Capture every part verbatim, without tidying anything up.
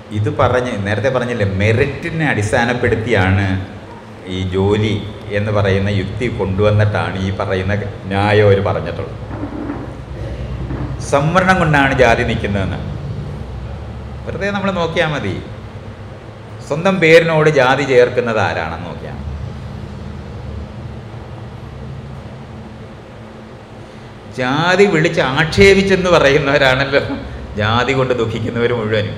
ഇത് പറഞ്ഞ് നേരത്തെ പറഞ്ഞില്ലേ, മെറിറ്റിനെ അടിസ്ഥാനപ്പെടുത്തിയാണ് ഈ ജോലി എന്ന് പറയുന്ന യുക്തി കൊണ്ടുവന്നിട്ടാണ് ഈ പറയുന്ന ന്യായം അവർ പറഞ്ഞിട്ടുള്ളത്. സംവരണം കൊണ്ടാണ് ജാതി നിൽക്കുന്നതെന്ന് വെറുതെ നമ്മൾ നോക്കിയാൽ മതി. സ്വന്തം പേരിനോട് ജാതി ചേർക്കുന്നത് ആരാണെന്ന് നോക്കിയാൽ മതി. ജാതി വിളിച്ച് ആക്ഷേപിച്ചെന്ന് പറയുന്നവരാണല്ലോ ജാതി കൊണ്ട് ദുഃഖിക്കുന്നവർ മുഴുവനും.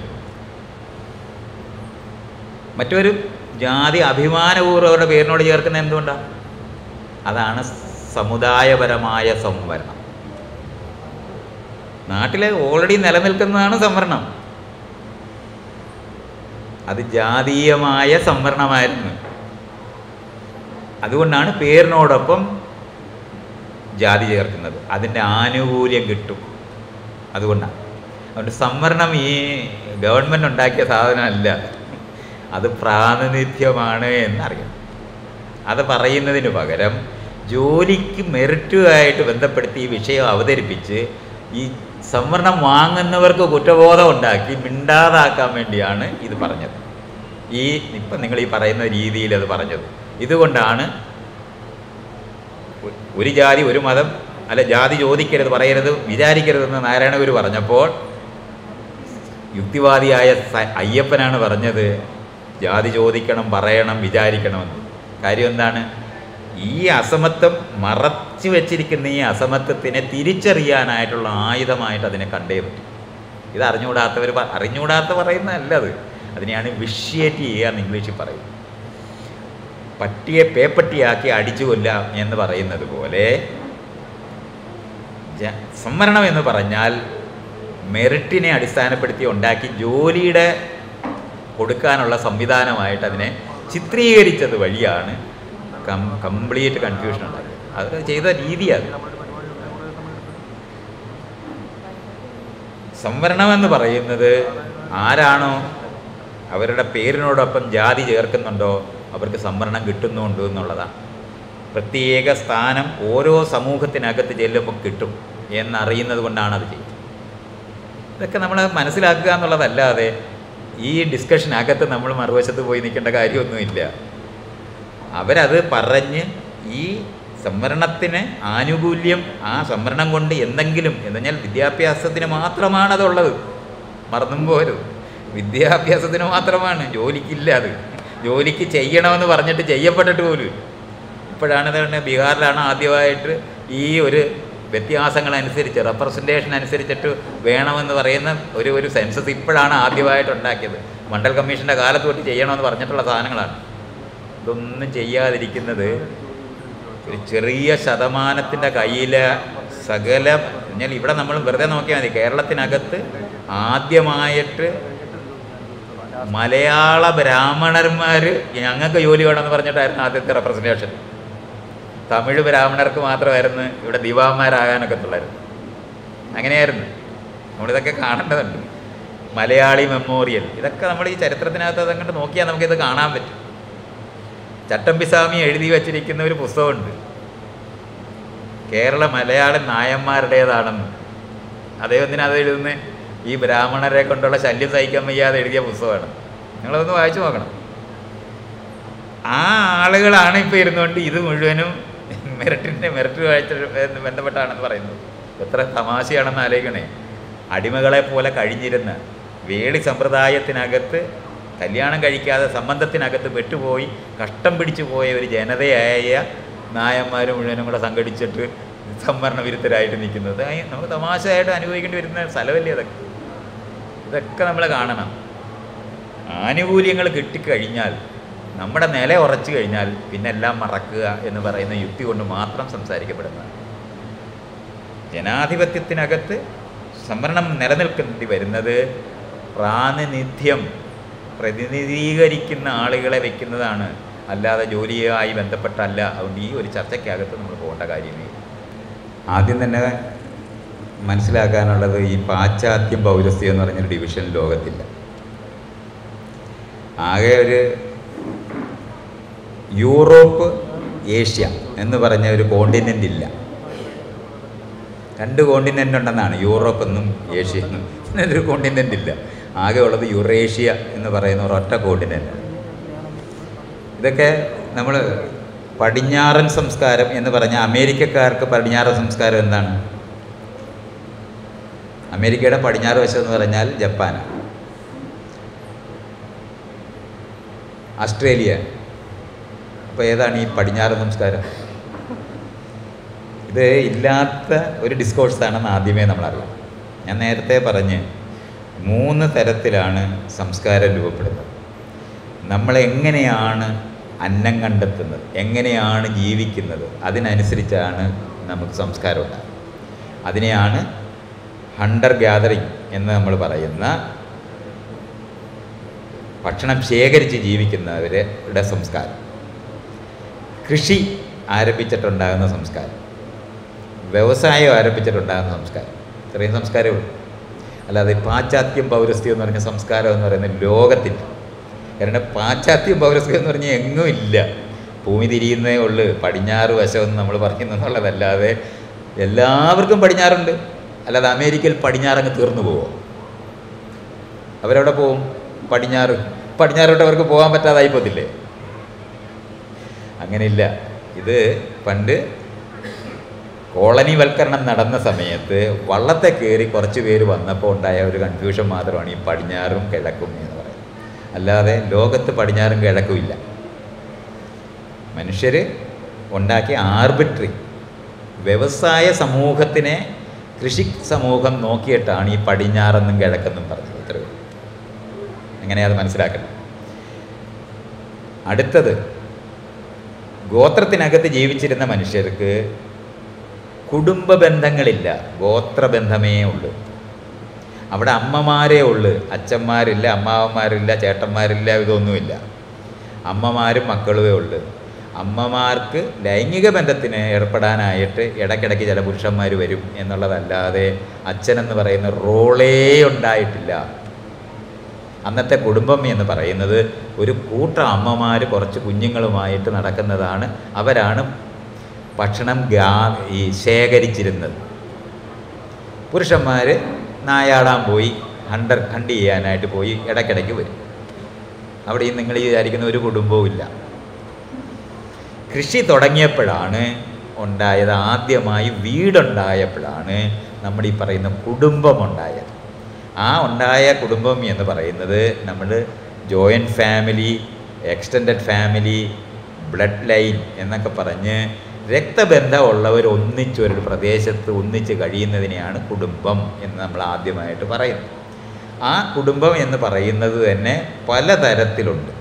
മറ്റൊരു ജാതി അഭിമാനപൂർവ്വം അവരുടെ പേരിനോട് ചേർക്കുന്നത് എന്തുകൊണ്ടാണ്? അതാണ് സമുദായപരമായ സംവരണം. നാട്ടിൽ ഓൾറെഡി നിലനിൽക്കുന്നതാണ് സംവരണം. അത് ജാതീയമായ സംവരണമായിരുന്നു. അതുകൊണ്ടാണ് പേരിനോടൊപ്പം ജാതി ചേർക്കുന്നത്. അതിൻ്റെ ആനുകൂല്യം കിട്ടും. അതുകൊണ്ടാണ്. അതുകൊണ്ട് സംവരണം ഈ ഗവൺമെൻറ് ഉണ്ടാക്കിയ സാധനമല്ല, അത് പ്രാതിനിധ്യമാണ് എന്നറിയാം. അത് പറയുന്നതിന് പകരം ജോലിക്ക് മെറിറ്റുമായിട്ട് ബന്ധപ്പെടുത്തി ഈ വിഷയം അവതരിപ്പിച്ച് ഈ സംവരണം വാങ്ങുന്നവർക്ക് കുറ്റബോധം ഉണ്ടാക്കി മിണ്ടാതാക്കാൻ വേണ്ടിയാണ് ഇത് പറഞ്ഞത്. ഈ ഇപ്പം നിങ്ങൾ ഈ പറയുന്ന രീതിയിൽ അത് പറഞ്ഞത്. ഇതുകൊണ്ടാണ് ഒരു ജാതി ഒരു മതം അല്ല, ജാതി ചോദിക്കരുത്, പറയരുത്, വിചാരിക്കരുതെന്ന് നാരായണ ഗുരു പറഞ്ഞപ്പോൾ യുക്തിവാദിയായ അയ്യപ്പനാണ് പറഞ്ഞത് ജാതി ചോദിക്കണം, പറയണം, വിചാരിക്കണമെന്ന്. കാര്യം എന്താണ്? ഈ അസമത്വം മറച്ചു വെച്ചിരിക്കുന്ന ഈ അസമത്വത്തിനെ തിരിച്ചറിയാനായിട്ടുള്ള ആയുധമായിട്ട് അതിനെ കണ്ടേ പറ്റും. ഇത് അറിഞ്ഞുകൂടാത്തവർ അറിഞ്ഞുകൂടാത്ത പറയുന്നതല്ല, അത് അതിനെയാണ് വിഷ്യേറ്റ് ചെയ്യുക എന്ന് ഇംഗ്ലീഷിൽ പറയും. പട്ടിയെ പേപ്പട്ടിയാക്കി അടിച്ചു കൊല്ലാം എന്ന് പറയുന്നത് പോലെ സംവരണം എന്ന് പറഞ്ഞാൽ മെറിറ്റിനെ അടിസ്ഥാനപ്പെടുത്തി ഉണ്ടാക്കി ജോലിയുടെ കൊടുക്കാനുള്ള സംവിധാനമായിട്ട് അതിനെ ചിത്രീകരിച്ചത് വഴിയാണ് കം കംപ്ലീറ്റ് കൺഫ്യൂഷൻ ഉണ്ടായത്. അത് ചെയ്ത രീതിയാണ്. സംവരണമെന്ന് പറയുന്നത് ആരാണോ അവരുടെ പേരിനോടൊപ്പം ജാതി ചേർക്കുന്നുണ്ടോ അവർക്ക് സംവരണം കിട്ടുന്നുണ്ട് എന്നുള്ളതാണ്. പ്രത്യേക സ്ഥാനം ഓരോ സമൂഹത്തിനകത്ത് ചെല്ലുമ്പോൾ കിട്ടും എന്നറിയുന്നത് കൊണ്ടാണ് അത് ചെയ്യുന്നത്. ഇതൊക്കെ നമ്മൾ മനസ്സിലാക്കുക എന്നുള്ളതല്ലാതെ ഈ ഡിസ്കഷനകത്ത് നമ്മൾ മറുവശത്ത് പോയി നിൽക്കേണ്ട കാര്യമൊന്നുമില്ല. അവരത് പറഞ്ഞ് ഈ സംവരണത്തിന് ആനുകൂല്യം, ആ സംവരണം കൊണ്ട് എന്തെങ്കിലും എന്ന് പറഞ്ഞാൽ വിദ്യാഭ്യാസത്തിന് മാത്രമാണ് അതുള്ളത്, മറന്നും പോരുത്. വിദ്യാഭ്യാസത്തിന് മാത്രമാണ്, ജോലിക്കില്ല. അത് ജോലിക്ക് ചെയ്യണമെന്ന് പറഞ്ഞിട്ട് ചെയ്യപ്പെട്ടിട്ട് പോലും. ഇപ്പോഴാണ് തന്നെ ബീഹാറിലാണ് ആദ്യമായിട്ട് ഈ ഒരു വ്യത്യാസങ്ങളനുസരിച്ച് റെപ്രസെൻറ്റേഷൻ അനുസരിച്ചിട്ട് വേണമെന്ന് പറയുന്ന ഒരു ഒരു സെൻസസ് ഇപ്പോഴാണ് ആദ്യമായിട്ട് ഉണ്ടാക്കിയത്. മണ്ഡൽ കമ്മീഷൻ്റെ കാലത്ത് തൊട്ട് ചെയ്യണമെന്ന് പറഞ്ഞിട്ടുള്ള സാധനങ്ങളാണ്. ഇതൊന്നും ചെയ്യാതിരിക്കുന്നത് ഒരു ചെറിയ ശതമാനത്തിൻ്റെ കയ്യിൽ സകല പറഞ്ഞാൽ ഇവിടെ നമ്മൾ വെറുതെ നോക്കിയാൽ മതി. കേരളത്തിനകത്ത് ആദ്യമായിട്ട് മലയാള ബ്രാഹ്മണന്മാർ ഞങ്ങൾക്ക് ജോലി വേണമെന്ന് പറഞ്ഞിട്ടായിരുന്നു ആദ്യത്തെ റെപ്രസെൻറ്റേഷൻ. തമിഴ് ബ്രാഹ്മണർക്ക് മാത്രമായിരുന്നു ഇവിടെ ദിവാന്മാരാകാനൊക്കെ ഉള്ളായിരുന്നു. അങ്ങനെയായിരുന്നു. നമ്മളിതൊക്കെ കാണേണ്ടതുണ്ട്. മലയാളി മെമ്മോറിയൽ, ഇതൊക്കെ നമ്മൾ ഈ ചരിത്രത്തിനകത്ത് അതങ്ങോട്ട് നോക്കിയാൽ നമുക്കിത് കാണാൻ പറ്റും. ചട്ടമ്പിസ്വാമി എഴുതി വച്ചിരിക്കുന്ന ഒരു പുസ്തകമുണ്ട്, കേരള മലയാളം നായന്മാരുടേതാണെന്ന്. അദ്ദേഹത്തിന് അത് എഴുതുന്നത് ഈ ബ്രാഹ്മണരെ കൊണ്ടുള്ള ശല്യം സഹിക്കാൻ വയ്യാതെ എഴുതിയ പുസ്തകമാണ്. നിങ്ങളതൊന്ന് വായിച്ചു നോക്കണം. ആ ആളുകളാണ് ഇപ്പോൾ ഇരുന്നുകൊണ്ട് ഇത് മുഴുവനും മെറിറ്റിൻ്റെ മെറിറ്റുമായിട്ട് ബന്ധപ്പെട്ടാണെന്ന് പറയുന്നത്. എത്ര തമാശയാണെന്ന് ആലോചിക്കണേ. അടിമകളെ പോലെ കഴിഞ്ഞിരുന്ന വേളി സമ്പ്രദായത്തിനകത്ത് കല്യാണം കഴിക്കാതെ സംബന്ധത്തിനകത്ത് പെട്ടുപോയി കഷ്ടം പിടിച്ചു പോയ ഒരു ജനതയായ നായന്മാർ മുഴുവനും കൂടെ സംഘടിച്ചിട്ട് സംവരണ വിരുദ്ധരായിട്ട് നിൽക്കുന്നത് നമുക്ക് തമാശയായിട്ട് അനുഭവിക്കേണ്ടി വരുന്ന സ്ഥലമല്ലേ അതൊക്കെ. ഇതൊക്കെ നമ്മൾ കാണണം. ആനുകൂല്യങ്ങൾ കിട്ടിക്കഴിഞ്ഞാൽ, നമ്മുടെ നില ഉറച്ചു കഴിഞ്ഞാൽ പിന്നെ എല്ലാം മറക്കുക എന്ന് പറയുന്ന യുക്തി കൊണ്ട് മാത്രം സംസാരിക്കപ്പെടുന്നതാണ്. ജനാധിപത്യത്തിനകത്ത് സംവരണം നിലനിൽക്കേണ്ടി വരുന്നത് പ്രാതിനിധ്യം പ്രതിനിധീകരിക്കുന്ന ആളുകളെ വെക്കുന്നതാണ്, അല്ലാതെ ജോലിയുമായി ബന്ധപ്പെട്ടല്ല. അതുകൊണ്ട് ഈ ഒരു ചർച്ചയ്ക്കകത്ത് നമ്മൾ പോകേണ്ട കാര്യമേ. ആദ്യം തന്നെ മനസ്സിലാക്കാനുള്ളത് ഈ പാശ്ചാത്യം പൗരസ്ത്യം എന്ന് പറഞ്ഞൊരു ഡിവിഷൻ ലോകത്തില്ല. ആകെ ഒരു യൂറോപ്പ് ഏഷ്യ എന്ന് പറഞ്ഞ ഒരു കോണ്ടിനെൻ്റ് ഇല്ല. രണ്ട് കോണ്ടിനെൻ്റ് ഉണ്ടെന്നാണ്, യൂറോപ്പ് എന്നും ഏഷ്യ എന്നും. ഒരു കോണ്ടിനെൻ്റ് ഇല്ല. ആകെ ഉള്ളത് യുറേഷ്യ എന്ന് പറയുന്ന ഒരൊറ്റ കോണ്ടിനെൻ്റ്. ഇതൊക്കെ നമ്മൾ പടിഞ്ഞാറൻ സംസ്കാരം എന്ന് പറഞ്ഞാൽ അമേരിക്കക്കാർക്ക് പടിഞ്ഞാറൻ സംസ്കാരം എന്താണ്? അമേരിക്കയുടെ പടിഞ്ഞാറ് വശം എന്ന് പറഞ്ഞാൽ ജപ്പാനാണ്, ഓസ്ട്രേലിയ. അപ്പോൾ ഏതാണ് ഈ പടിഞ്ഞാറൻ സംസ്കാരം? ഇത് ഇല്ലാത്ത ഒരു ഡിസ്കോഴ്സാണെന്ന് ആദ്യമേ നമ്മളറിയാം. ഞാൻ നേരത്തെ പറഞ്ഞ് മൂന്ന് തരത്തിലാണ് സംസ്കാരം രൂപപ്പെടുന്നത്. നമ്മളെങ്ങനെയാണ് അന്നം കണ്ടെത്തുന്നത്, എങ്ങനെയാണ് ജീവിക്കുന്നത്, അതിനനുസരിച്ചാണ് നമുക്ക് സംസ്കാരം ഉണ്ടാകുന്നത്. അതിനെയാണ് ഹണ്ടർ ഗ്യാതറിങ് എന്ന് നമ്മൾ പറയുന്ന ഭക്ഷണം ശേഖരിച്ച് ജീവിക്കുന്നവരുടെ സംസ്കാരം, കൃഷി ആരംഭിച്ചിട്ടുണ്ടാകുന്ന സംസ്കാരം, വ്യവസായം ആരംഭിച്ചിട്ടുണ്ടാകുന്ന സംസ്കാരം. ഇത്രയും സംസ്കാരമേ ഉള്ളൂ. അല്ലാതെ പാശ്ചാത്യം പൗരസ്ത്യം എന്ന് പറഞ്ഞ സംസ്കാരം എന്ന് പറയുന്നത് ലോകത്തില്ല. കാരണം പാശ്ചാത്യം പൗരസ്ത്യം എന്ന് പറഞ്ഞാൽ എങ്ങും ഇല്ല. ഭൂമി തിരിയുന്നേ ഉള്ളു പടിഞ്ഞാറ് വശമെന്ന് നമ്മൾ പറയുന്നുള്ളതല്ലാതെ എല്ലാവർക്കും പടിഞ്ഞാറുണ്ട്. അല്ലാതെ അമേരിക്കയിൽ പടിഞ്ഞാറങ്ങ് തീർന്നു പോവോ? അവരവിടെ പോവും പടിഞ്ഞാറ്. പടിഞ്ഞാറോട്ട് അവർക്ക് പോകാൻ പറ്റാതായിപ്പോത്തില്ലേ? അങ്ങനെയില്ല. ഇത് പണ്ട് കോളനിവൽക്കരണം നടന്ന സമയത്ത് വള്ളത്തെ കയറി കുറച്ച് പേര് വന്നപ്പോൾ ഉണ്ടായ ഒരു കൺഫ്യൂഷൻ മാത്രമാണ് ഈ പടിഞ്ഞാറും കിഴക്കും എന്ന് പറയുന്നത്. അല്ലാതെ ലോകത്ത് പടിഞ്ഞാറും കിഴക്കും ഇല്ല. മനുഷ്യർ ഉണ്ടാക്കിയ ആർബിട്രറി വ്യവസായ സമൂഹത്തിനെ കൃഷി സമൂഹം നോക്കിയിട്ടാണ് ഈ പടിഞ്ഞാറെന്നും കിഴക്കെന്നും പറഞ്ഞത്. ഇത്രയേ ഉള്ളൂ. എങ്ങനെയാ അത് മനസ്സിലാക്കണം? അടുത്തത്, ഗോത്രത്തിനകത്ത് ജീവിച്ചിരുന്ന മനുഷ്യർക്ക് കുടുംബ ബന്ധങ്ങളില്ല, ഗോത്രബന്ധമേ ഉള്ളൂ. അവിടെ അമ്മമാരേ ഉള്ളു, അച്ഛന്മാരില്ല, അമ്മാവന്മാരില്ല, ചേട്ടന്മാരില്ല, ഇതൊന്നുമില്ല. അമ്മമാരും മക്കളുമേ ഉള്ളു. അമ്മമാർക്ക് ലൈംഗിക ബന്ധത്തിന് ഏർപ്പെടാനായിട്ട് ഇടയ്ക്കിടയ്ക്ക് ചില പുരുഷന്മാർ വരും എന്നുള്ളതല്ലാതെ അച്ഛനെന്ന് പറയുന്ന റോളേ ഉണ്ടായിട്ടില്ല. അന്നത്തെ കുടുംബം എന്ന് പറയുന്നത് ഒരു കൂട്ടം അമ്മമാർ കുറച്ച് കുഞ്ഞുങ്ങളുമായിട്ട് നടക്കുന്നതാണ്. അവരാണ് ഭക്ഷണം ഗാ ഈ ശേഖരിച്ചിരുന്നത്. പുരുഷന്മാർ നായാടാൻ പോയി, ഹണ്ടർ ഹണ്ട് ചെയ്യാനായിട്ട് പോയി ഇടയ്ക്കിടയ്ക്ക് വരും. അവിടെയും നിങ്ങൾ വിചാരിക്കുന്ന ഒരു കുടുംബവും ഇല്ല. കൃഷി തുടങ്ങിയപ്പോഴാണ് ഉണ്ടായത്, ആദ്യമായി വീടുണ്ടായപ്പോഴാണ് നമ്മൾ ഈ പറയുന്ന കുടുംബമുണ്ടായത്. ആ ഉണ്ടായ കുടുംബം എന്ന് പറയുന്നത് നമ്മൾ joint family, extended family, blood line എന്നൊക്കെ പറഞ്ഞ് രക്തബന്ധമുള്ളവർ ഒന്നിച്ച് ഒരു പ്രദേശത്ത് ഒന്നിച്ച് കഴിയുന്നതിനെയാണ് കുടുംബം എന്ന് നമ്മൾ ആദ്യമായിട്ട് പറയുന്നത്. ആ കുടുംബം എന്ന് പറയുന്നത് തന്നെ പലതരത്തിലുണ്ട്.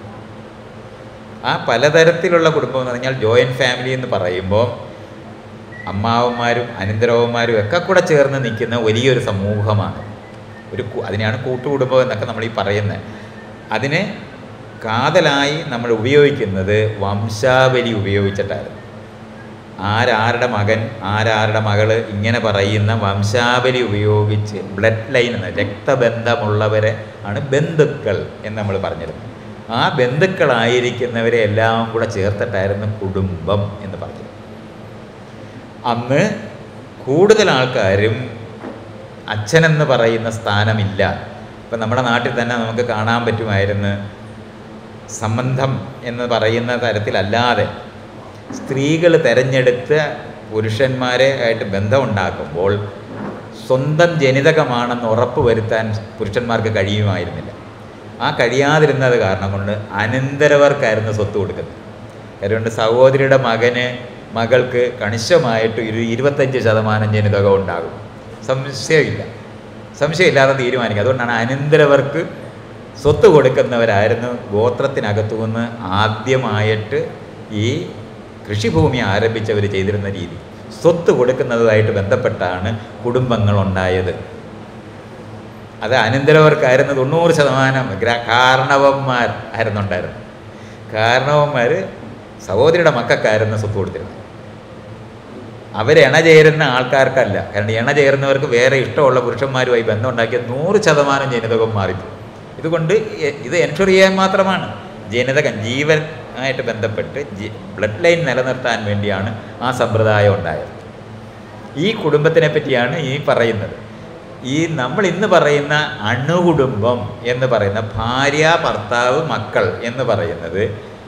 ആ പലതരത്തിലുള്ള കുടുംബം എന്ന് പറഞ്ഞാൽ ജോയിൻറ്റ് ഫാമിലി എന്ന് പറയുമ്പോൾ അമ്മാവന്മാരും അനന്തരവന്മാരും ഒക്കെ കൂടെ ചേർന്ന് നിൽക്കുന്ന വലിയൊരു സമൂഹമാണ്. ഒരു അതിനെയാണ് കൂട്ടുകുടുംബം എന്നൊക്കെ നമ്മൾ ഈ പറയുന്നത്. അതിന് കാതലായി നമ്മൾ ഉപയോഗിക്കുന്നത് വംശാവലി ഉപയോഗിച്ചിട്ടായിരുന്നു. ആരാരുടെ മകൻ ആരാരുടെ മകൾ ഇങ്ങനെ പറയുന്ന വംശാവലി ഉപയോഗിച്ച് ബ്ലഡ് ലൈൻ എന്ന രക്തബന്ധമുള്ളവരെ ആണ് ബന്ധുക്കൾ എന്ന് നമ്മൾ പറഞ്ഞിരുന്നത്. ആ ബന്ധുക്കളായിരിക്കുന്നവരെ എല്ലാം കൂടെ ചേർത്തിട്ടായിരുന്നു കുടുംബം എന്ന് പറഞ്ഞത്. അന്ന് കൂടുതൽ ആൾക്കാരും അച്ഛനെന്ന് പറയുന്ന സ്ഥാനമില്ല. ഇപ്പം നമ്മുടെ നാട്ടിൽ തന്നെ നമുക്ക് കാണാൻ പറ്റുമായിരുന്നു, സംബന്ധം എന്ന് പറയുന്ന തരത്തിലല്ലാതെ സ്ത്രീകൾ തിരഞ്ഞെടുത്ത് പുരുഷന്മാരെ ആയിട്ട് ബന്ധമുണ്ടാക്കുമ്പോൾ സ്വന്തം ജനിതകമാണെന്ന് ഉറപ്പ് വരുത്താൻ പുരുഷന്മാർക്ക് കഴിയുമായിരുന്നില്ല. ആ കഴിയാതിരുന്നത് കാരണം കൊണ്ട് അനന്തരവർക്കായിരുന്നു സ്വത്ത് കൊടുക്കുന്നത്. അതുകൊണ്ട് സഹോദരിയുടെ മകന് മകൾക്ക് കണിശമായിട്ട് ഒരു ഇരുപത്തഞ്ച് ശതമാനം ജനിതകം ഉണ്ടാകും. സംശയമില്ല, സംശയമില്ലാതെ തീരുമാനിക്കുക. അതുകൊണ്ടാണ് അനന്തരവർക്ക് സ്വത്ത് കൊടുക്കുന്നവരായിരുന്നു ഗോത്രത്തിനകത്തു നിന്ന് ആദ്യമായിട്ട് ഈ കൃഷിഭൂമി ആരംഭിച്ചവർ ചെയ്തിരുന്ന രീതി. സ്വത്ത് കൊടുക്കുന്നതുമായിട്ട് ബന്ധപ്പെട്ടാണ് കുടുംബങ്ങളുണ്ടായത്. അത് അനന്തരവർക്കായിരുന്നു തൊണ്ണൂറ് ശതമാനം കാരണവന്മാർ ആയിരുന്നുണ്ടായിരുന്നു. കാരണവന്മാർ സഹോദരിയുടെ മക്കൾക്കായിരുന്നു സ്വത്ത് കൊടുത്തിരുന്നത്. അവരിണ ചേരുന്ന ആൾക്കാർക്കല്ല. കാരണം ഇണ ചേരുന്നവർക്ക് വേറെ ഇഷ്ടമുള്ള പുരുഷന്മാരുമായി ബന്ധം ഉണ്ടാക്കിയ നൂറ് ശതമാനം ജനിതകം മാറിപ്പോയി. ഇതുകൊണ്ട് ഇത് എൻഷുർ ചെയ്യാൻ മാത്രമാണ്. ജനിതകം ജീവൻ ആയിട്ട് ബന്ധപ്പെട്ട് ബ്ലഡ് ലൈൻ നിലനിർത്താൻ വേണ്ടിയാണ് ആ സമ്പ്രദായം ഉണ്ടായത്. ഈ കുടുംബത്തിനെ പറ്റിയാണ് ഈ പറയുന്നത്. ഈ നമ്മൾ ഇന്ന് പറയുന്ന അണുകുടുംബം എന്ന് പറയുന്ന ഭാര്യ ഭർത്താവ് മക്കൾ എന്ന് പറയുന്നത്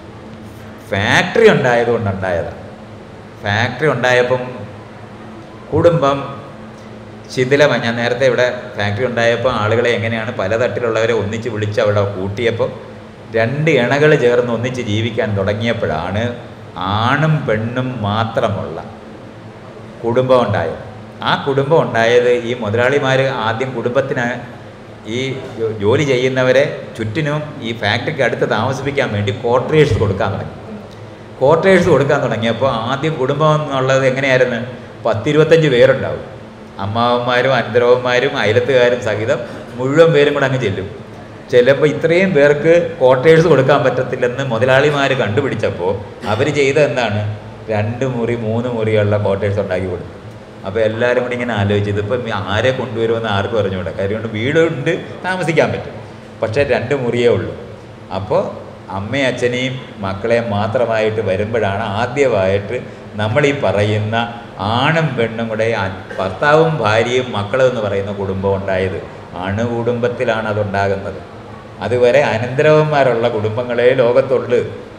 ഫാക്ടറി ഉണ്ടായതുകൊണ്ടുണ്ടായതാണ്. ഫാക്ടറി ഉണ്ടായപ്പം കുടുംബം ശിഥിലമായി. ഞാൻ നേരത്തെ ഇവിടെ ഫാക്ടറി ഉണ്ടായപ്പോൾ ആളുകളെ എങ്ങനെയാണ് പലതട്ടിലുള്ളവരെ ഒന്നിച്ച് വിളിച്ച് അവിടെ കൂട്ടിയപ്പോൾ രണ്ട് ഇണകൾ ചേർന്ന് ഒന്നിച്ച് ജീവിക്കാൻ തുടങ്ങിയപ്പോഴാണ് ആണും പെണ്ണും മാത്രമുള്ള കുടുംബം ഉണ്ടായത്. ആ കുടുംബം ഉണ്ടായത് ഈ മുതലാളിമാർ ആദ്യം കുടുംബത്തിന് ഈ ജോലി ചെയ്യുന്നവരെ ചുറ്റിനും ഈ ഫാക്ടറിക്ക് അടുത്ത് താമസിപ്പിക്കാൻ വേണ്ടി ക്വാർട്ടേഴ്സ് കൊടുക്കാൻ തുടങ്ങി. ക്വാർട്ടേഴ്സ് കൊടുക്കാൻ തുടങ്ങിയപ്പോൾ ആദ്യം കുടുംബം എന്നുള്ളത് എങ്ങനെയായിരുന്നു? പത്തിരുപത്തഞ്ച് പേരുണ്ടാവും. അമ്മാവന്മാരും അനന്തരവന്മാരും അയലത്തുകാരും സഹിതം മുഴുവൻ പേരും കൂടെ അങ്ങ് ചെല്ലും. ചിലപ്പോൾ ഇത്രയും പേർക്ക് ക്വാർട്ടേഴ്സ് കൊടുക്കാൻ പറ്റത്തില്ലെന്ന് മുതലാളിമാർ കണ്ടുപിടിച്ചപ്പോൾ അവർ ചെയ്തത് എന്താണ്? രണ്ട് മുറി മൂന്ന് മുറിയുള്ള ക്വാർട്ടേഴ്സ് ഉണ്ടാക്കി കൊടുത്തു. അപ്പോൾ എല്ലാവരും കൂടി ഇങ്ങനെ ആലോചിച്ചത് ഇപ്പം ആരെ കൊണ്ടുവരുമെന്ന് ആർക്കും അറിഞ്ഞുകൂടാ. കാര്യം കൊണ്ട് വീടുണ്ട്, താമസിക്കാൻ പറ്റും, പക്ഷേ രണ്ട് മുറിയേ ഉള്ളൂ. അപ്പോൾ അമ്മയും അച്ഛനെയും മക്കളെയും മാത്രമായിട്ട് വരുമ്പോഴാണ് ആദ്യമായിട്ട് നമ്മളീ പറയുന്ന ആണും പെണ്ണും കൂടെ ഭർത്താവും ഭാര്യയും മക്കളും എന്ന് പറയുന്ന കുടുംബം ഉണ്ടായത്. അണുകുടുംബത്തിലാണ് അതുണ്ടാകുന്നത്. അതുവരെ അനന്തരവന്മാരുള്ള കുടുംബങ്ങളെ ലോകത്തുള്ളൂ.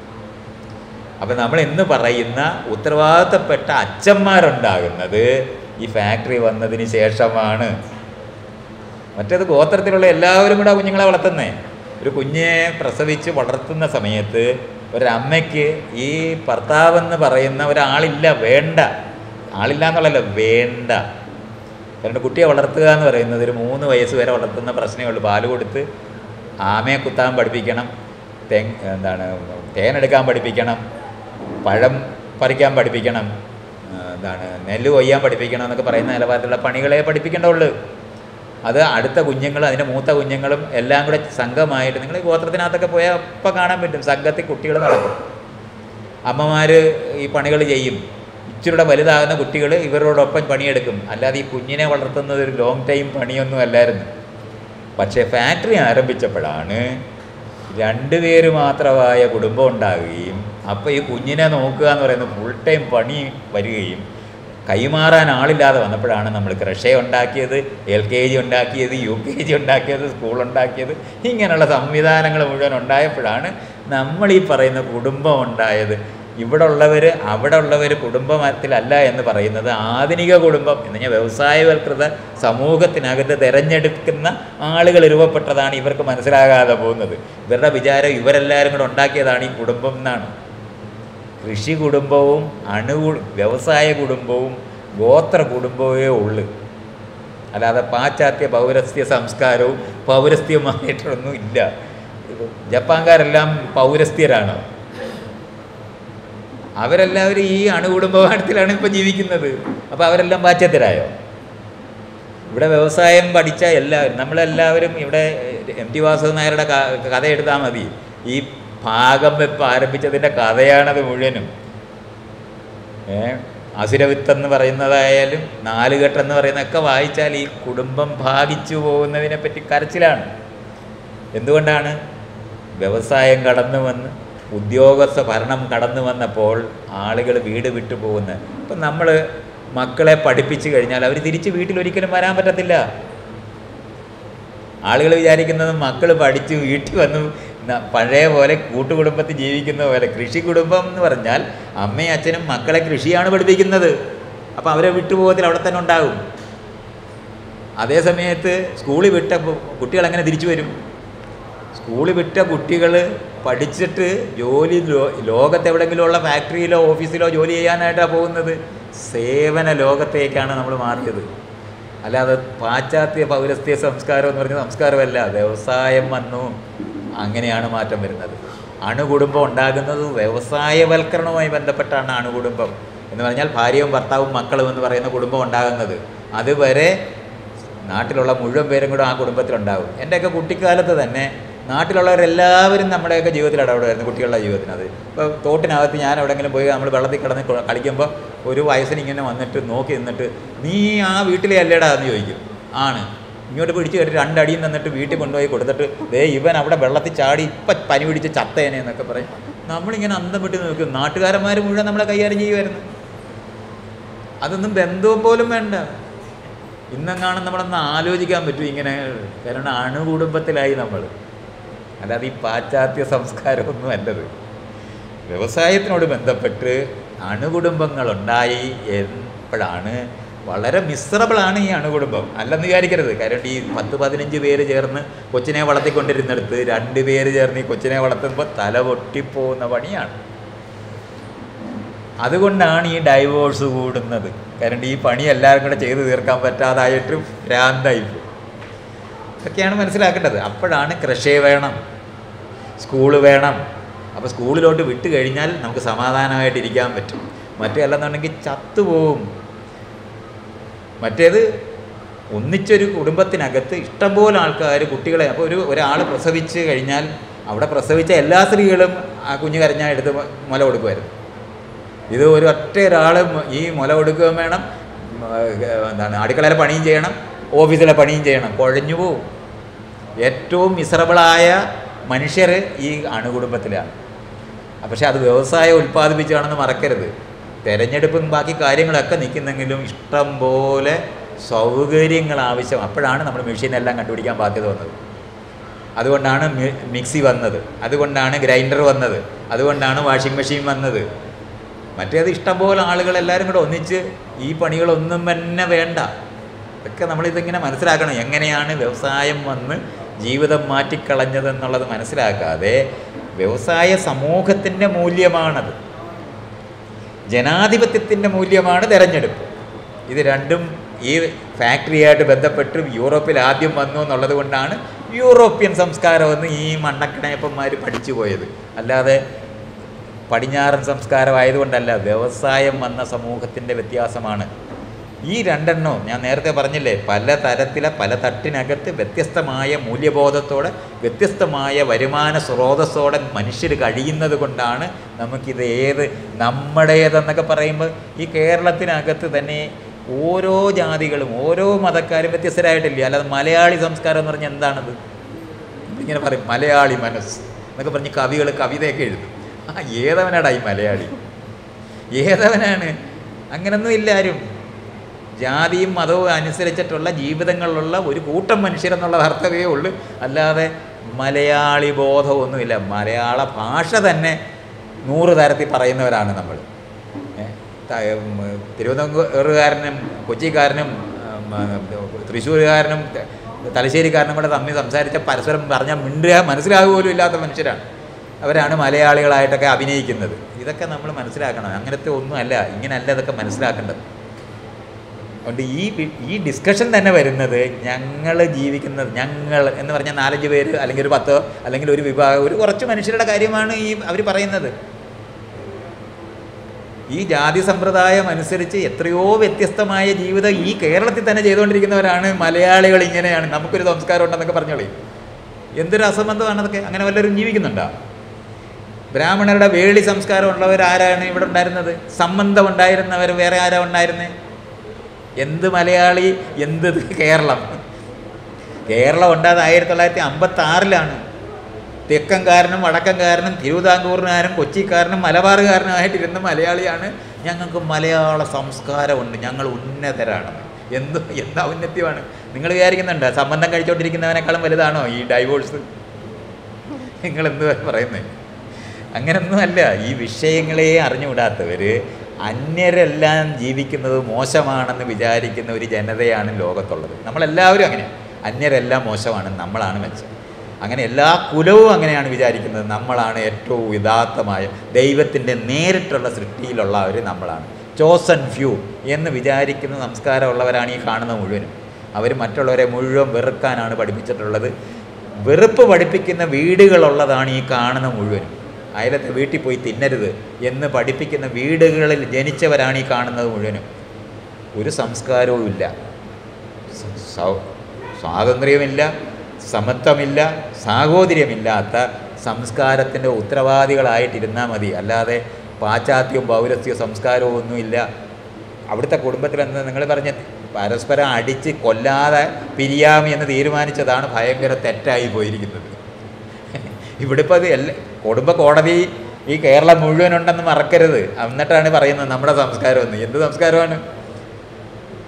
അപ്പം നമ്മൾ ഇന്ന് പറയുന്ന ഉത്തരവാദിത്തപ്പെട്ട അച്ഛന്മാരുണ്ടാകുന്നത് ഈ ഫാക്ടറി വന്നതിന് ശേഷമാണ്. മറ്റേത് ഗോത്രത്തിലുള്ള എല്ലാവരും കൂടെ കുഞ്ഞുങ്ങളെ വളർത്തുന്നേ. ഒരു കുഞ്ഞെ പ്രസവിച്ച് വളർത്തുന്ന സമയത്ത് ഒരമ്മയ്ക്ക് ഈ ഭർത്താവെന്ന് പറയുന്ന ഒരാളില്ല, വേണ്ട. ആളില്ല എന്നുള്ളതല്ല, വേണ്ട. കാരണം കുട്ടിയെ വളർത്തുക എന്ന് പറയുന്നത് ഒരു മൂന്ന് വയസ്സ് വരെ വളർത്തുന്ന പ്രശ്നമേ ഉള്ളൂ. പാല് കൊടുത്ത് ആമയെ കുത്താൻ പഠിപ്പിക്കണം, തേ എന്താണ് തേനെടുക്കാൻ പഠിപ്പിക്കണം, പഴം പറിക്കാൻ പഠിപ്പിക്കണം, എന്താണ് നെല്ല് കൊയ്യാൻ പഠിപ്പിക്കണം എന്നൊക്കെ പറയുന്ന നിലവാരത്തിലുള്ള പണികളെ പഠിപ്പിക്കേണ്ടുള്ളൂ. അത് അടുത്ത കുഞ്ഞുങ്ങളും അതിൻ്റെ മൂത്ത കുഞ്ഞുങ്ങളും എല്ലാം കൂടെ സംഘമായിട്ട്, നിങ്ങൾ ഈ ഗോത്രത്തിനകത്തൊക്കെ പോയാൽ അപ്പം കാണാൻ പറ്റും, സംഘത്തിൽ കുട്ടികൾ നടക്കും. അമ്മമാർ ഈ പണികൾ ചെയ്യും. ഇച്ചിരൂടെ വലുതാകുന്ന കുട്ടികൾ ഇവരോടൊപ്പം പണിയെടുക്കും. അല്ലാതെ ഈ കുഞ്ഞിനെ വളർത്തുന്നത് ഒരു ലോങ് ടൈം പണിയൊന്നും അല്ലായിരുന്നു. പക്ഷേ ഫാക്ടറി ആരംഭിച്ചപ്പോഴാണ് രണ്ടുപേര് മാത്രമായ കുടുംബം ഉണ്ടാകുകയും അപ്പോൾ ഈ കുഞ്ഞിനെ നോക്കുക എന്ന് പറയുന്നത് ഫുൾ ടൈം പണി വരികയും കൈമാറാൻ ആളില്ലാതെ വന്നപ്പോഴാണ് നമ്മൾ ക്രഷേ ഉണ്ടാക്കിയത്, എൽ കെ ജി ഉണ്ടാക്കിയത്, യു കെ ജി ഉണ്ടാക്കിയത്, സ്കൂൾ ഉണ്ടാക്കിയത്. ഇങ്ങനെയുള്ള സംവിധാനങ്ങൾ മുഴുവൻ ഉണ്ടായപ്പോഴാണ് നമ്മൾ ഈ പറയുന്ന കുടുംബം ഉണ്ടായത്. ഇവിടെ ഉള്ളവർ അവിടെ ഉള്ളവർ കുടുംബത്തിലല്ല എന്ന് പറയുന്നത് ആധുനിക കുടുംബം എന്ന് പറഞ്ഞാൽ വ്യവസായവൽകൃത സമൂഹത്തിനകത്ത് തിരഞ്ഞെടുക്കുന്ന ആളുകൾ രൂപപ്പെട്ടതാണ്. ഇവർക്ക് മനസ്സിലാകാതെ പോകുന്നത് ഇവരുടെ വിചാരം ഇവരെല്ലാവരും കൂടെ ഉണ്ടാക്കിയതാണ് ഈ കുടുംബം എന്നാണ്. കൃഷി കുടുംബവും അണു വ്യവസായ കുടുംബവും ഗോത്ര കുടുംബമേ ഉള്ളു. അല്ലാതെ പാശ്ചാത്യ പൗരസ്ത്യ സംസ്കാരവും പൗരസ്ത്യമായിട്ടൊന്നും ഇല്ല. ജപ്പാൻകാരെല്ലാം പൗരസ്ത്യരാണ്. അവരെല്ലാവരും ഈ അണുകുടുംബത്തിലാണ് ഇപ്പം ജീവിക്കുന്നത്. അപ്പോൾ അവരെല്ലാം പാശ്ചാത്യരായോ? ഇവിടെ വ്യവസായം പഠിച്ച എല്ലാവരും, നമ്മളെല്ലാവരും ഇവിടെ എം ടി വാസുദേവൻ നായരുടെ കഥ എടുത്താൽ മതി. ഈ ഭാഗം വെപ്പ് ആരംഭിച്ചതിൻ്റെ കഥയാണത് മുഴുവനും. ഏ അസുരവിത്തെന്ന് പറയുന്നതായാലും നാലുകെട്ടെന്ന് പറയുന്നതൊക്കെ വായിച്ചാൽ ഈ കുടുംബം ഭാഗിച്ചു പോകുന്നതിനെ പറ്റി കരച്ചിലാണ്. എന്തുകൊണ്ടാണ്? വ്യവസായം കടന്നു വന്ന് ഉദ്യോഗസ്ഥ ഭരണം കടന്നു വന്നപ്പോൾ ആളുകൾ വീട് വിട്ടു പോകുന്നത്. ഇപ്പം നമ്മൾ മക്കളെ പഠിപ്പിച്ചു കഴിഞ്ഞാൽ അവർ തിരിച്ച് വീട്ടിലൊരിക്കലും വരാൻ പറ്റത്തില്ല. ആളുകൾ വിചാരിക്കുന്നത് മക്കൾ പഠിച്ച് വീട്ടിൽ വന്നു പഴയ പോലെ കൂട്ടുകുടുംബത്തിൽ ജീവിക്കുന്ന പോലെ. കൃഷി കുടുംബം എന്ന് പറഞ്ഞാൽ അമ്മയും അച്ഛനും മക്കളെ കൃഷിയാണ് പഠിപ്പിക്കുന്നത്. അപ്പോൾ അവരെ വിട്ടുപോകത്തിൽ അവിടെ തന്നെ ഉണ്ടാകും. അതേ സമയത്ത് സ്കൂളിൽ വിട്ട കുട്ടികൾ എങ്ങനെ തിരിച്ചു വരും? സ്കൂളിൽ വിട്ട കുട്ടികൾ പഠിച്ചിട്ട് ജോലി ലോകത്തെവിടെയെങ്കിലുമുള്ള ഫാക്ടറിയിലോ ഓഫീസിലോ ജോലി ചെയ്യാനായിട്ടാണ് പോകുന്നത്. സേവന ലോകത്തേക്കാണ് നമ്മൾ മാറിയത്. അല്ലാതെ പാശ്ചാത്യ പൗരസ്ത്യ സംസ്കാരം എന്ന് പറഞ്ഞ സംസ്കാരമല്ല. വ്യവസായം വന്നു, അങ്ങനെയാണ് മാറ്റം വരുന്നത്. അണുകുടുംബം ഉണ്ടാകുന്നത് വ്യവസായവൽക്കരണവുമായി ബന്ധപ്പെട്ടാണ് അണുകുടുംബം എന്ന് പറഞ്ഞാൽ ഭാര്യയും ഭർത്താവും മക്കളും എന്ന് പറയുന്ന കുടുംബം ഉണ്ടാകുന്നത്. അതുവരെ നാട്ടിലുള്ള മുഴുവൻ പേരും കൂടെ ആ കുടുംബത്തിലുണ്ടാകും. എൻ്റെയൊക്കെ കുട്ടിക്കാലത്ത് തന്നെ നാട്ടിലുള്ളവരെല്ലാവരും നമ്മുടെയൊക്കെ ജീവിതത്തിൽ ഇടപെടുമായിരുന്നു, കുട്ടികളുടെ ജീവിതത്തിനത്. ഇപ്പോൾ തോട്ടിനകത്ത് ഞാൻ എവിടെയെങ്കിലും പോയി നമ്മൾ വെള്ളത്തിൽ കിടന്ന് കളിക്കുമ്പോൾ ഒരു വയസ്സിനിങ്ങനെ വന്നിട്ട് നോക്കി നിന്നിട്ട് നീ ആ വീട്ടിലെ അല്ലേടാ എന്ന് ചോദിക്കും. ആണ്. ഇങ്ങോട്ട് പിടിച്ച് കയറ്റി രണ്ടടിയും തന്നിട്ട് വീട്ടിൽ കൊണ്ടുപോയി കൊടുത്തിട്ട് ദേ ഇവൻ അവിടെ വെള്ളത്തിൽ ചാടി ഇപ്പം പനി പിടിച്ച് ചത്തേനെ എന്നൊക്കെ പറയും. നമ്മളിങ്ങനെ അന്തം വിട്ട് നോക്കും. നാട്ടുകാരന്മാർ മുഴുവൻ നമ്മളെ കൈകാര്യം ചെയ്യുമായിരുന്നു. അതൊന്നും ബന്ധവും പോലും വേണ്ട. ഇന്നെങ്ങാനും നമ്മളൊന്ന് ആലോചിക്കാൻ പറ്റും ഇങ്ങനെ. കാരണം അണുകുടുംബത്തിലായി നമ്മൾ. അല്ലാതെ ഈ പാശ്ചാത്യ സംസ്കാരമൊന്നും അല്ലത്. വ്യവസായത്തിനോട് ബന്ധപ്പെട്ട് അണുകുടുംബങ്ങളുണ്ടായി എപ്പോഴാണ് വളരെ മിസറബിളാണ് ഈ അണുകുടുംബം. അല്ലെന്ന് വിചാരിക്കരുത്. കാരണം ഈ പത്ത് പതിനഞ്ച് പേര് ചേർന്ന് കൊച്ചിനെ വളർത്തിക്കൊണ്ടിരുന്നിടത്ത് രണ്ട് പേര് ചേർന്ന് ഈ കൊച്ചിനെ വളർത്തുമ്പോൾ തല പൊട്ടിപ്പോകുന്ന പണിയാണ്. അതുകൊണ്ടാണ് ഈ ഡൈവോഴ്സ് കൂടുന്നത്. കാരണം ഈ പണി എല്ലാവരും കൂടെ ചെയ്ത് തീർക്കാൻ പറ്റാതായിട്ട് ഭ്രാന്തായി പോകും. ഇതൊക്കെയാണ് മനസ്സിലാക്കേണ്ടത്. അപ്പോഴാണ് കൃഷി വേണം, സ്കൂള് വേണം. അപ്പോൾ സ്കൂളിലോട്ട് വിട്ട് കഴിഞ്ഞാൽ നമുക്ക് സമാധാനമായിട്ടിരിക്കാൻ പറ്റും. മറ്റേ അല്ലെന്നുണ്ടെങ്കിൽ ചത്തുപോകും. മറ്റേത് ഒന്നിച്ചൊരു കുടുംബത്തിനകത്ത് ഇഷ്ടംപോലെ ആൾക്കാർ കുട്ടികളെ, അപ്പോൾ ഒരു ഒരാൾ പ്രസവിച്ച് കഴിഞ്ഞാൽ അവിടെ പ്രസവിച്ച എല്ലാ സ്ത്രീകളും ആ കുഞ്ഞ് കരഞ്ഞാൽ എടുത്ത് മുല കൊടുക്കുമായിരുന്നു. ഇത് ഒരു ഒറ്റ ഒരാൾ ഈ മുല കൊടുക്കുകയും വേണം, എന്താണ് അടുക്കളയിലെ പണിയും ചെയ്യണം, ഓഫീസിലെ പണിയും ചെയ്യണം. കുഴഞ്ഞു പോവും. ഏറ്റവും മിസറബിളായ മനുഷ്യർ ഈ അണുകുടുംബത്തിലാണ്. പക്ഷേ അത് വ്യവസായം ഉൽപ്പാദിപ്പിച്ചാണെന്ന് മറക്കരുത്. തിരഞ്ഞെടുപ്പും ബാക്കി കാര്യങ്ങളൊക്കെ നിൽക്കുന്നെങ്കിലും ഇഷ്ടം പോലെ സൗകര്യങ്ങൾ ആവശ്യം. അപ്പോഴാണ് നമ്മൾ മെഷീനെല്ലാം കണ്ടുപിടിക്കാൻ ബാധ്യത വന്നത്. അതുകൊണ്ടാണ് മിക്സി വന്നത്, അതുകൊണ്ടാണ് ഗ്രൈൻഡർ വന്നത്, അതുകൊണ്ടാണ് വാഷിംഗ് മെഷീൻ വന്നത്. മറ്റേത് ഇഷ്ടംപോലെ ആളുകൾ എല്ലാവരും കൂടെ ഒന്നിച്ച് ഈ പണികളൊന്നും തന്നെ വേണ്ട. ഇതൊക്കെ നമ്മളിതിങ്ങനെ മനസ്സിലാക്കണം. എങ്ങനെയാണ് വ്യവസായം വന്ന് ജീവിതം മാറ്റിക്കളഞ്ഞതെന്നുള്ളത് മനസ്സിലാക്കാതെ വ്യവസായ സമൂഹത്തിൻ്റെ മൂല്യമാണത്, ജനാധിപത്യത്തിൻ്റെ മൂല്യമാണ് തിരഞ്ഞെടുപ്പ്. ഇത് രണ്ടും ഈ ഫാക്ടറിയായിട്ട് ബന്ധപ്പെട്ട് യൂറോപ്പിൽ ആദ്യം വന്നു എന്നുള്ളത് കൊണ്ടാണ് യൂറോപ്യൻ സംസ്കാരമെന്ന് ഈ മണ്ണക്കണയപ്പന്മാർ പഠിച്ചു പോയത്. അല്ലാതെ പടിഞ്ഞാറൻ സംസ്കാരമായതുകൊണ്ടല്ല, വ്യവസായം വന്ന സമൂഹത്തിൻ്റെ വ്യത്യാസമാണ്. ഈ രണ്ടെണ്ണവും ഞാൻ നേരത്തെ പറഞ്ഞില്ലേ, പല തരത്തിലെ പല തട്ടിനകത്ത് വ്യത്യസ്തമായ മൂല്യബോധത്തോടെ വ്യത്യസ്തമായ വരുമാന സ്രോതസ്സോടെ മനുഷ്യർ കഴിയുന്നത് കൊണ്ടാണ് നമുക്കിത് ഏത് നമ്മുടേതെന്നൊക്കെ പറയുമ്പോൾ ഈ കേരളത്തിനകത്ത് തന്നെ ഓരോ ജാതികളും ഓരോ മതക്കാരും വ്യത്യസ്തരായിട്ടില്ല. അല്ലാതെ മലയാളി സംസ്കാരം എന്ന് പറഞ്ഞാൽ എന്താണത്? ഇങ്ങനെ പറയും മലയാളി മനസ്സ് എന്നൊക്കെ പറഞ്ഞ് കവികൾ കവിതയൊക്കെ എഴുതും. ആ ഏതവനാടാ ഈ മലയാളി? ഏതവനാണ്? അങ്ങനൊന്നും ഇല്ല ആരും. ജാതിയും മതവും അനുസരിച്ചിട്ടുള്ള ജീവിതങ്ങളിലുള്ള ഒരു കൂട്ടം മനുഷ്യരെന്നുള്ള അർത്ഥമേ ഉള്ളൂ. അല്ലാതെ മലയാളി ബോധമൊന്നുമില്ല. മലയാള ഭാഷ തന്നെ നൂറ് തരത്തിൽ പറയുന്നവരാണ് നമ്മൾ. തിരുവനന്തപുരത്തുകാരനും കൊച്ചിക്കാരനും തൃശ്ശൂരുകാരനും തലശ്ശേരിക്കാരനും കൂടെ തമ്മിൽ സംസാരിച്ച പരസ്പരം പറഞ്ഞാൽ മിണ്ടുക മനസ്സിലാകുക പോലും ഇല്ലാത്ത മനുഷ്യരാണ്. അവരാണ് മലയാളികളായിട്ടൊക്കെ അഭിനയിക്കുന്നത്. ഇതൊക്കെ നമ്മൾ മനസ്സിലാക്കണം. അങ്ങനത്തെ ഒന്നും അല്ല, ഇങ്ങനെയല്ല ഇതൊക്കെ മനസ്സിലാക്കേണ്ടത്. അതുകൊണ്ട് ഈ ഈ ഡിസ്കഷൻ തന്നെ വരുന്നത് ഞങ്ങൾ ജീവിക്കുന്നത്, ഞങ്ങൾ എന്ന് പറഞ്ഞാൽ നാലഞ്ച് പേര് അല്ലെങ്കിൽ ഒരു പത്തോ അല്ലെങ്കിൽ ഒരു വിഭാഗം ഒരു കുറച്ച് മനുഷ്യരുടെ കാര്യമാണ് ഈ അവർ പറയുന്നത്. ഈ ജാതി സമ്പ്രദായം അനുസരിച്ച് എത്രയോ വ്യത്യസ്തമായ ജീവിതം ഈ കേരളത്തിൽ തന്നെ ചെയ്തുകൊണ്ടിരിക്കുന്നവരാണ് മലയാളികൾ. ഇങ്ങനെയാണ്, നമുക്കൊരു സംസ്കാരം ഉണ്ടെന്നൊക്കെ പറഞ്ഞോളി. എന്തൊരു അസംബന്ധമാണതൊക്കെ. അങ്ങനെ വല്ലവരും ജീവിക്കുന്നുണ്ടോ? ബ്രാഹ്മണരുടെ വേളി സംസ്കാരം ഉള്ളവരാരാണ് ഇവിടെ ഉണ്ടായിരുന്നത്? സംബന്ധം ഉണ്ടായിരുന്നവർ വേറെ ആരാ ഉണ്ടായിരുന്നേ? എന്ത് മലയാളി, എന്ത് കേരളം? കേരളം ഉണ്ടായത് ആയിരത്തി തൊള്ളായിരത്തി അമ്പത്തി ആറിലാണ്. തെക്കൻകാരനും വടക്കൻകാരനും തിരുവിതാംകൂറിനാരും കൊച്ചിക്കാരനും മലബാറുകാരനുമായിട്ടിരുന്ന മലയാളിയാണ്. ഞങ്ങൾക്ക് മലയാള സംസ്കാരമുണ്ട്, ഞങ്ങൾ ഉന്നതരാണ്. എന്ത് എന്താ ഉന്നത്യമാണ്? നിങ്ങൾ വിചാരിക്കുന്നുണ്ട് സംബന്ധം കഴിച്ചുകൊണ്ടിരിക്കുന്നവനേക്കാളും വലുതാണോ ഈ ഡൈവോഴ്സ്? നിങ്ങളെന്ത് പറയുന്നത്? അങ്ങനൊന്നുമല്ല. ഈ വിഷയങ്ങളെ അറിഞ്ഞുകൂടാത്തവർ അന്യരെല്ലാം ജീവിക്കുന്നത് മോശമാണെന്ന് വിചാരിക്കുന്ന ഒരു ജനതയാണ് ലോകത്തുള്ളത്. നമ്മളെല്ലാവരും അങ്ങനെയാണ്. അന്യരെല്ലാം മോശമാണ്, നമ്മളാണ് മെച്ചം. അങ്ങനെ എല്ലാ കുലവും അങ്ങനെയാണ് വിചാരിക്കുന്നത്. നമ്മളാണ് ഏറ്റവും ഉദാത്തമായ ദൈവത്തിൻ്റെ നേരിട്ടുള്ള സൃഷ്ടിയിലുള്ളവർ, നമ്മളാണ് ചോസൺ ഫ്യൂ എന്ന് വിചാരിക്കുന്ന സംസ്കാരമുള്ളവരാണ് ഈ കാണുന്ന മുഴുവനും. അവർ മറ്റുള്ളവരെ മുഴുവൻ വെറുക്കാനാണ് പഠിപ്പിച്ചിട്ടുള്ളത്. വെറുപ്പ് പഠിപ്പിക്കുന്ന വീടുകളുള്ളതാണ് ഈ കാണുന്ന മുഴുവനും. അയലത്തെ വീട്ടിൽ പോയി തിന്നരുത് എന്ന് പഠിപ്പിക്കുന്ന വീടുകളിൽ ജനിച്ചവരാണ് ഈ കാണുന്നത് മുഴുവനും. ഒരു സംസ്കാരവും ഇല്ല, സ്വാതന്ത്ര്യമില്ല, സമത്വമില്ല, സാഹോദര്യമില്ലാത്ത സംസ്കാരത്തിൻ്റെ ഉത്തരവാദികളായിട്ടിരുന്നാൽ മതി. അല്ലാതെ പാശ്ചാത്യവും പൗരസ്ത്യ സംസ്കാരവും ഒന്നുമില്ല. അവിടുത്തെ കുടുംബത്തിലെന്ന് നിങ്ങൾ പറഞ്ഞ പരസ്പരം അടിച്ച് കൊല്ലാതെ പിരിയാമി എന്ന് തീരുമാനിച്ചതാണ് ഭയങ്കര തെറ്റായി പോയിരിക്കുന്നത്. ഇവിടെ ഇപ്പോൾ അത് എല്ലാ കുടുംബ കോടതി ഈ കേരളം മുഴുവനുണ്ടെന്ന് മറക്കരുത്. എന്നിട്ടാണ് പറയുന്നത് നമ്മുടെ സംസ്കാരമെന്ന്. എന്ത് സംസ്കാരമാണ്?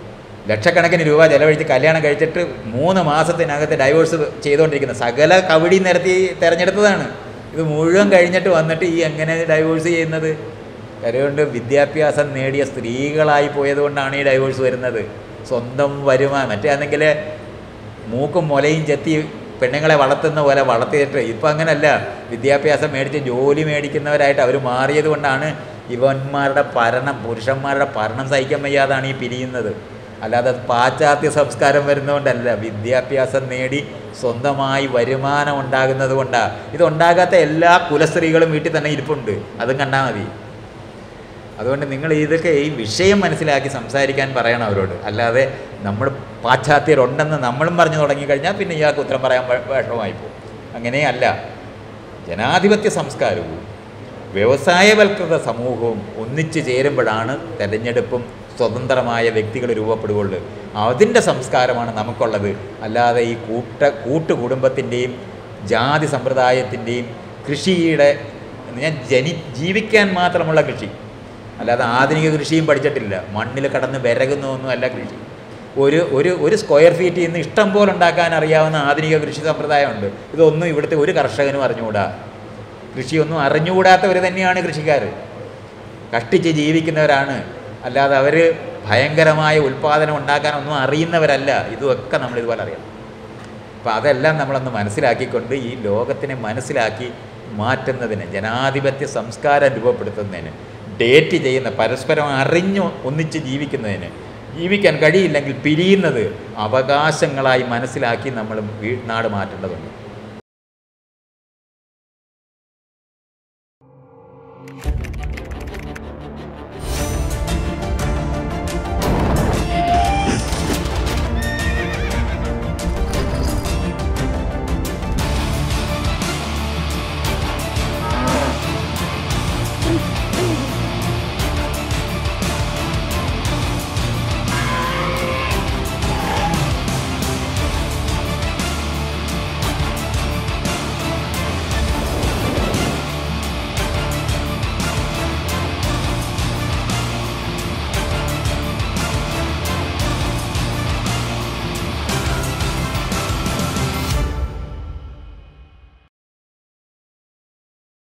ലക്ഷക്കണക്കിന് രൂപ ചിലവഴിച്ച് കല്യാണം കഴിച്ചിട്ട് മൂന്ന് മാസത്തിനകത്ത് ഡൈവോഴ്സ് ചെയ്തുകൊണ്ടിരിക്കുന്നത് സകല കവടി നിരത്തി തിരഞ്ഞെടുത്തതാണ്. ഇത് മുഴുവൻ കഴിഞ്ഞിട്ട് വന്നിട്ട് ഈ എങ്ങനെ ഡൈവോഴ്സ് ചെയ്യുന്നത്? അതുകൊണ്ട് വിദ്യാഭ്യാസം നേടിയ സ്ത്രീകളായി പോയതുകൊണ്ടാണ് ഈ ഡൈവോഴ്സ് വരുന്നത്. സ്വന്തം വരുമാനം മറ്റേന്നെങ്കിൽ മൂക്കും മുലയും ചെത്തി പെണ്ണുങ്ങളെ വളർത്തുന്ന പോലെ വളർത്തിയിട്ട് ഇപ്പം അങ്ങനല്ല. വിദ്യാഭ്യാസം മേടിച്ച് ജോലി മേടിക്കുന്നവരായിട്ട് അവർ മാറിയത് കൊണ്ടാണ് ഇവന്മാരുടെ ഭരണം പുരുഷന്മാരുടെ ഭരണം സഹിക്കാൻ വയ്യാതാണ് ഈ പിരിയുന്നത്. അല്ലാതെ പാശ്ചാത്യ സംസ്കാരം വരുന്നതുകൊണ്ടല്ല, വിദ്യാഭ്യാസം നേടി സ്വന്തമായി വരുമാനം ഉണ്ടാകുന്നത് കൊണ്ടാണ്. ഇതുണ്ടാകാത്ത എല്ലാ കുലസ്ത്രീകളും വീട്ടിൽ തന്നെ ഇരിപ്പുണ്ട്, അതും കണ്ടാൽ മതി. അതുകൊണ്ട് നിങ്ങൾ ഇതൊക്കെ ഈ വിഷയം മനസ്സിലാക്കി സംസാരിക്കാൻ പറയണം അവരോട്. അല്ലാതെ നമ്മൾ പാശ്ചാത്യരുണ്ടെന്ന് നമ്മളും പറഞ്ഞു തുടങ്ങിക്കഴിഞ്ഞാൽ പിന്നെ ഇയാൾക്ക് ഉത്തരം പറയാൻ വിഷമമായി പോകും. അങ്ങനെയല്ല. ജനാധിപത്യ സംസ്കാരവും വ്യവസായവൽകൃത സമൂഹവും ഒന്നിച്ചു ചേരുമ്പോഴാണ് തെരഞ്ഞെടുപ്പും സ്വതന്ത്രമായ വ്യക്തികൾ രൂപപ്പെടുകയുള്ളൂ. അതിൻ്റെ സംസ്കാരമാണ് നമുക്കുള്ളത്. അല്ലാതെ ഈ കൂട്ട കൂട്ടുകുടുംബത്തിൻ്റെയും ജാതി സമ്പ്രദായത്തിൻ്റെയും കൃഷിയുടെ ഞാൻ ജനി ജീവിക്കാൻ മാത്രമുള്ള കൃഷി, അല്ലാതെ ആധുനിക കൃഷിയും പഠിച്ചിട്ടില്ല. മണ്ണിൽ കടന്ന് വിരകുന്നതൊന്നുമല്ല കൃഷി. ഒരു ഒരു ഒരു സ്ക്വയർ ഫീറ്റിൽ നിന്ന് ഇഷ്ടം പോലെ ഉണ്ടാക്കാൻ അറിയാവുന്ന ആധുനിക കൃഷി സമ്പ്രദായമുണ്ട്. ഇതൊന്നും ഇവിടുത്തെ ഒരു കർഷകനും അറിഞ്ഞുകൂടാ. കൃഷിയൊന്നും അറിഞ്ഞുകൂടാത്തവർ തന്നെയാണ് കൃഷിക്കാർ. കഷ്ടിച്ച് ജീവിക്കുന്നവരാണ്. അല്ലാതെ അവർ ഭയങ്കരമായ ഉൽപ്പാദനം ഉണ്ടാക്കാനൊന്നും അറിയുന്നവരല്ല. ഇതുമൊക്കെ നമ്മളിതുപോലെ അറിയണം. അപ്പോൾ അതെല്ലാം നമ്മളൊന്ന് മനസ്സിലാക്കിക്കൊണ്ട് ഈ ലോകത്തിനെ മനസ്സിലാക്കി മാറ്റുന്നതിന്, ജനാധിപത്യ സംസ്കാരം രൂപപ്പെടുത്തുന്നതിന്, ഡേറ്റ് ചെയ്യുന്ന പരസ്പരം അറിഞ്ഞു ഒന്നിച്ച് ജീവിക്കുന്നതിന്, ജീവിക്കാൻ കഴിയില്ലെങ്കിൽ പിരിയുന്നത് അവകാശങ്ങളായി മനസ്സിലാക്കി നമ്മൾ നാട് മാറ്റേണ്ടതുണ്ട്.